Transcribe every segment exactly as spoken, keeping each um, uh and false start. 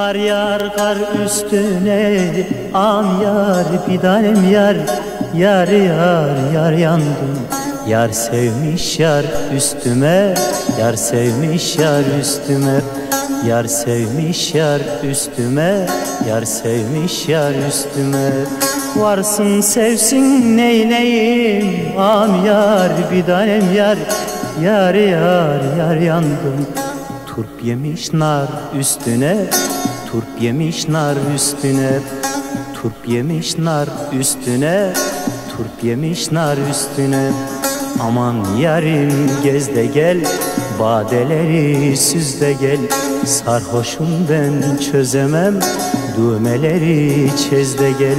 Kar yar kar üstüne, am yar bir tanem yar. Yar yar yar yandım, yar sevmiş yar üstüme. Yar sevmiş yar üstüme, yar sevmiş yar üstüme. Yar sevmiş yar üstüme. Varsın sevsin neyleyim, am yar bir tanem yar. Yar yar yar yandım, turp yemiş nar üstüne. Turp yemiş nar üstüne, turp yemiş nar üstüne, turp yemiş nar üstüne. Aman yarim gez de gel, badeleri süz de gel. Sarhoşum ben çözemem, düğmeleri çez de gel.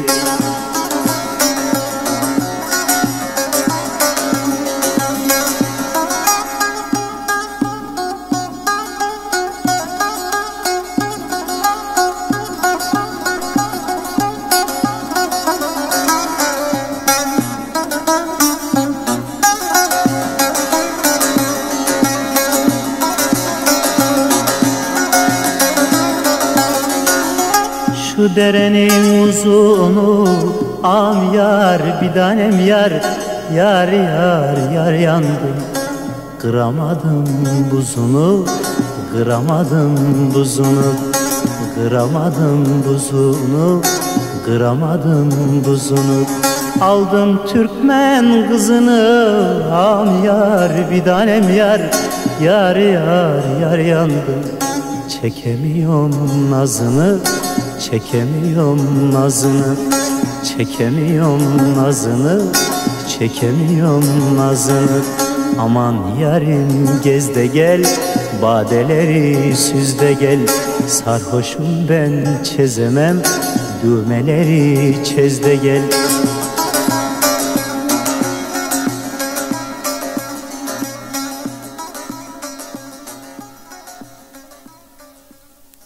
Şu derenin uzunu, am yar bir tanem yar. Yar yar yar yandım, kıramadım buzunu. Kıramadım buzunu, kıramadım buzunu, kıramadım buzunu. Aldım Türkmen kızını, am yar bir tanem yar. Yar yar yar yandım, çekemiyorum nazını. Çekemiyorum nazını, çekemiyorum nazını, çekemiyorum nazını. Aman yarim gez de gel, badeleri süz de gel. Sarhoşum ben çezemem, düğmeleri çez de gel.